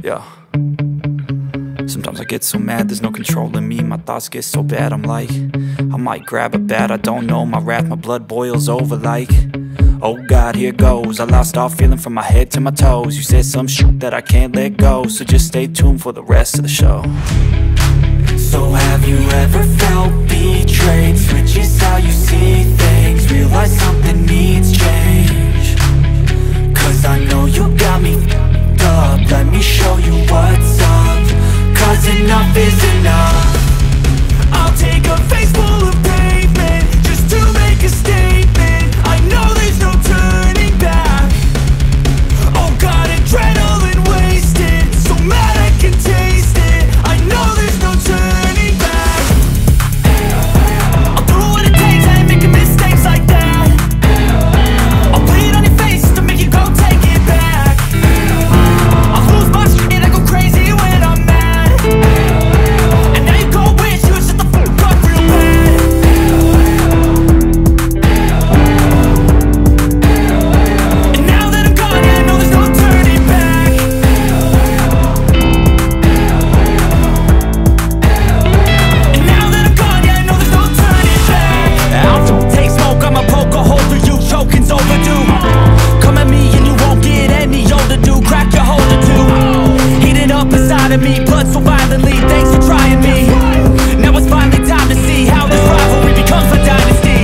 Yeah. Sometimes I get so mad, there's no controlling me. My thoughts get so bad, I'm like, I might grab a bat, I don't know. My wrath, my blood boils over like, oh God, here goes. I lost all feeling from my head to my toes. You said some shit that I can't let go, so just stay tuned for the rest of the show. So have you ever felt betrayed? Switches how you see things, realize something needs change. Cause I know you got me f***ed up, let me show you what's up. Cause enough is enough. I'll take a face full of pavement just to make a statement. I know there's no turning back. Oh God, adrenaline wasted, so mad I can taste it. I know there's no turning back. I'll do what it takes, I ain't making mistakes like that. I'll bleed on your face to make you go take it back. I'll lose my shit, I go crazy when I'm mad. And now you go wish you would shut the fuck up real bad. And now that I'm gone, yeah, I know there's no turning back. And now that I'm gone, yeah, I know there's no turning back. I'll take smoke, I'ma poke a hole through you, choking's overdue. Come at me and you won't get any older, dude. Crack your holder too. Heating up inside of me, blood so violently. Thanks for trying me. Now it's finally time to see how this rivalry becomes a dynasty.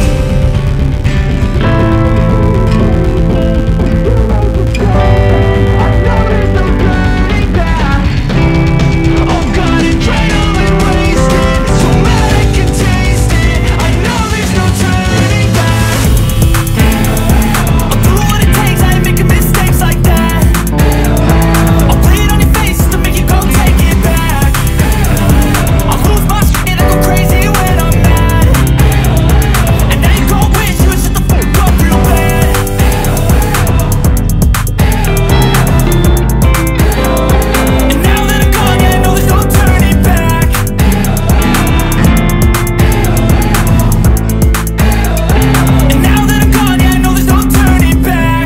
Oh God, adrenaline wasted, so mad I can taste it. I know there's no turning back. I'll do what it takes, I ain't making mistakes like that. I'll bleed on your face to make you go take it back. I'll lose my shit, I go crazy when I'm mad. And now you go wish you would shut the fuck up real bad. And now that I'm gone, yeah, I know there's no turning back. And now that I'm gone, yeah, I know there's no turning back.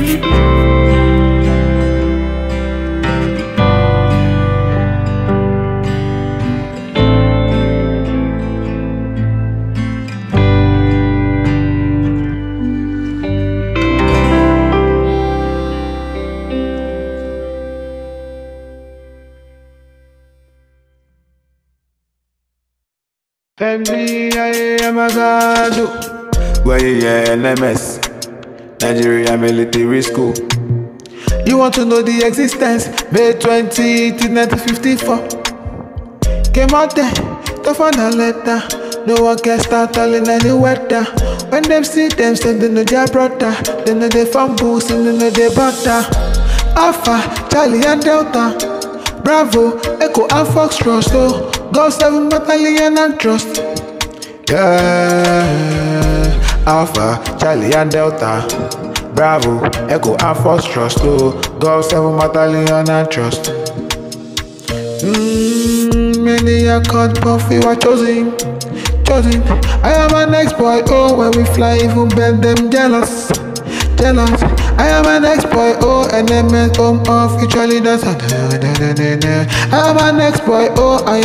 Where you NMS, Nigerian Military School. You want to know the existence? May 20, 1954. Came out there, tough on a letter. No one can start all in any weather. When them see them, say they know their brother. They know they from boost and they know they butter. Alpha, Charlie and Delta, Bravo, Echo and Foxtrot. So go 7 battalion and trust. Yeah, Alpha, Charlie and Delta, Bravo, Echo and Foxtrot. So go 7 battalion and trust. Many are caught, but we were chosen. I am an ex-boy, oh, when we fly, even bend them jealous. I am an ex-boy, oh, and then met home off each leaders. I am an ex-boy, oh, I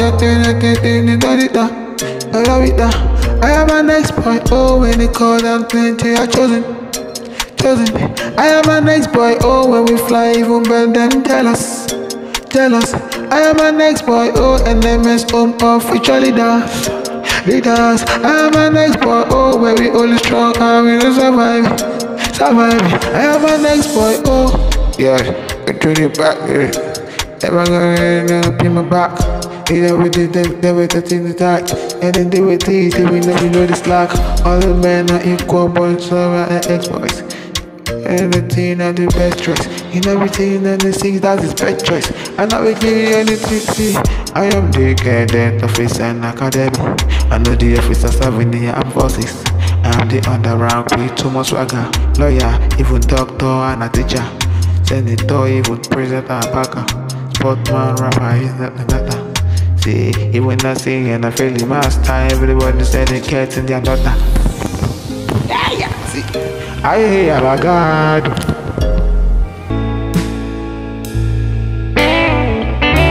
am an ex-boy, oh, when they call down plenty are chosen. I am an ex-boy, oh, when we fly, even bend them jealous. I am an ex-boy, oh, and then mess home off each leaders. I am an ex-boy, oh, where we only strong and we don't survive. I am an ex-boy, oh, yeah, I turn it back, yeah. Never gonna pay my back. Either we did them, they were touching the tax. And then they were teasing, we know the slack. All the men are equal, boys, so are ex-boys. And the teen are the best choice. In everything and the things, that's his best choice. And I will give you anything, see. I am the cadet officer and academy. I know the officers serving the armed forces. I am the underground with too much swagger. Lawyer, even doctor and a teacher. Senator, even president and backer. Sportman, rapper, he's not the matter. See, even I sing and I feel the master. Everybody said they can't in their daughter. Yeah, see. I am a god.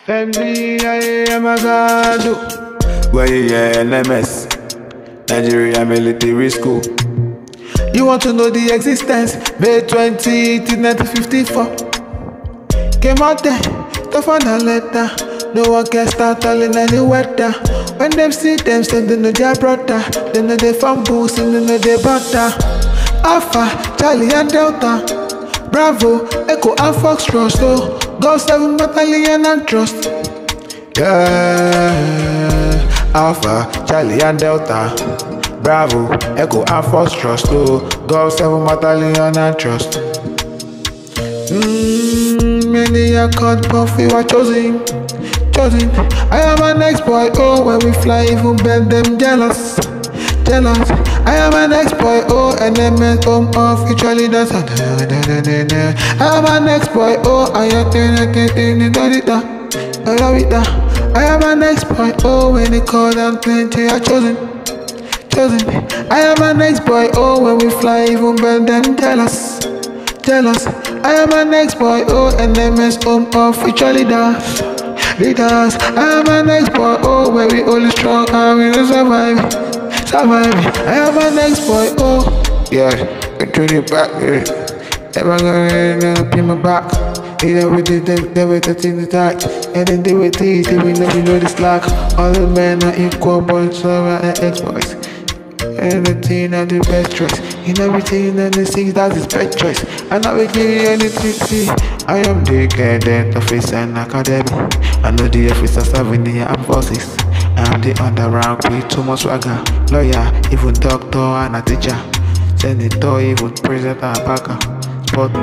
Where you NMS, Nigerian Military School. You want to know the existence? May 20, 1954. Came out there, tough on a letter. No one can start all in any weather. When them see them, say they know their brother. They know they from boost and they know they butter. Alpha, Charlie and Delta, Bravo, Echo and Foxtrot. So go 7 battalion and trust. Yeah, Alpha, Charlie and Delta, Bravo, Echo and Foxtrot. So go 7 battalion and trust. Many are caught, but few are chosen. I am an ex-boy, oh, when we fly, even bend them jealous. I am an ex-boy, oh, and them met home off each other dance. I am an ex-boy, oh, I am I am an ex-boy, oh, when they call down plenty are chosen. I am an ex-boy, oh, when we fly, even bend them jealous. I am an ex-boy, oh, and them met home off each other dance. Leaders, I am an ex-boy, oh, where we only strong and we don't survive. I am an ex-boy, oh, yeah, I turn it back, yeah. Never gonna pay my back. They never did that, never touching the tax. And then they were teased, they will never know the slack. All the men are equal, boys, so are ex-boys. And the team are the best choice. In everything and the things, that's his best choice. And I will give you anything, see. I am the cadet officer and academy. I know the officers serving the armed forces. I am the underground with too much swagger. Lawyer, even doctor and a teacher. Senator, even president and backer. Sport.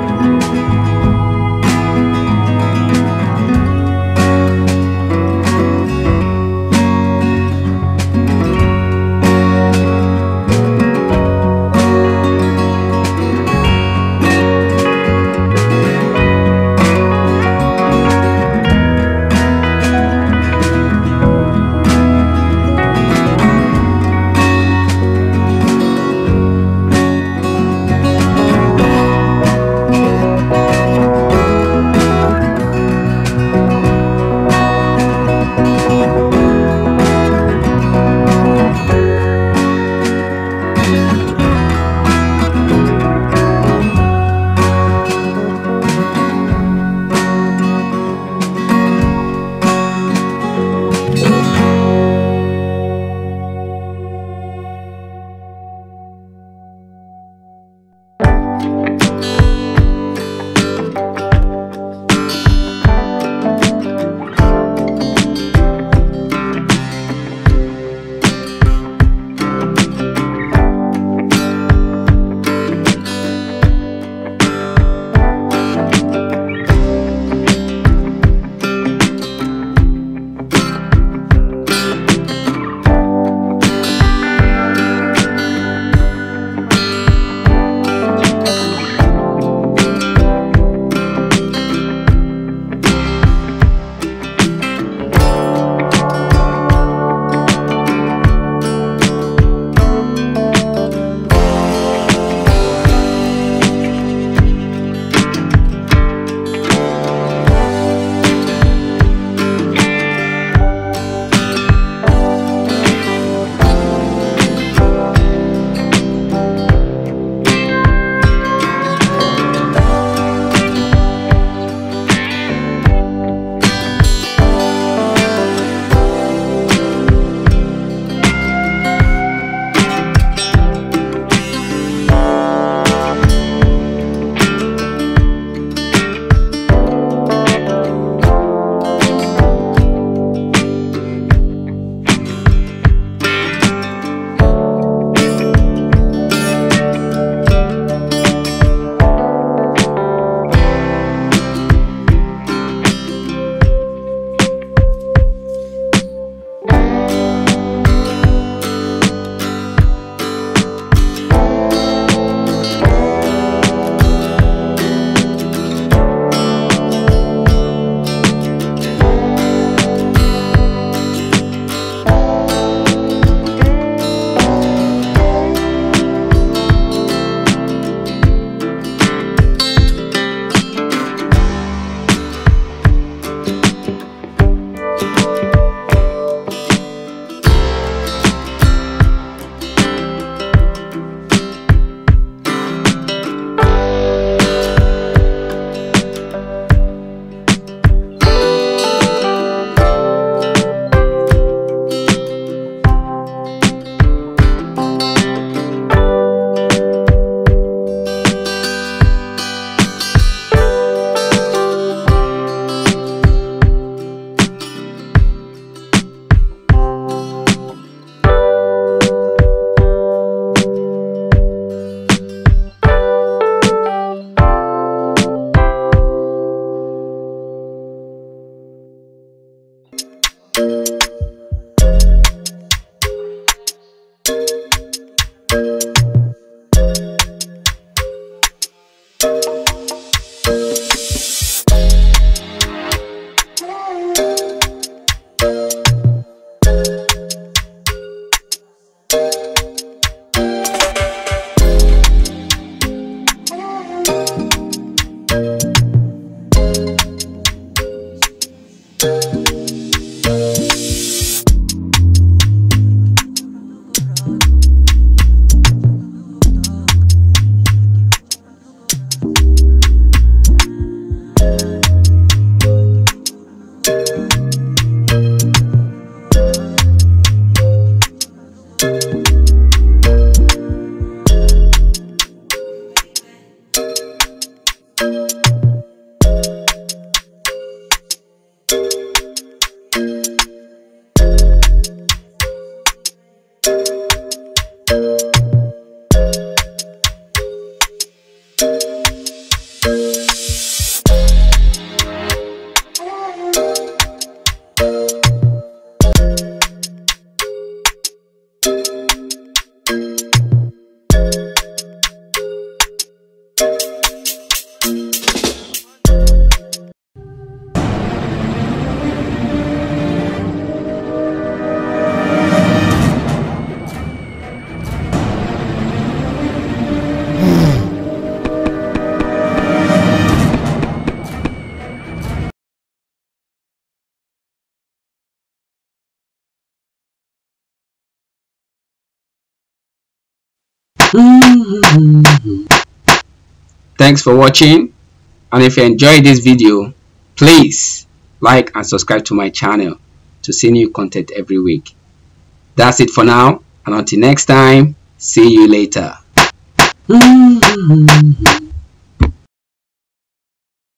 Thanks for watching, and if you enjoyed this video, please like and subscribe to my channel to see new content every week. That's it for now, and until next time, see you later.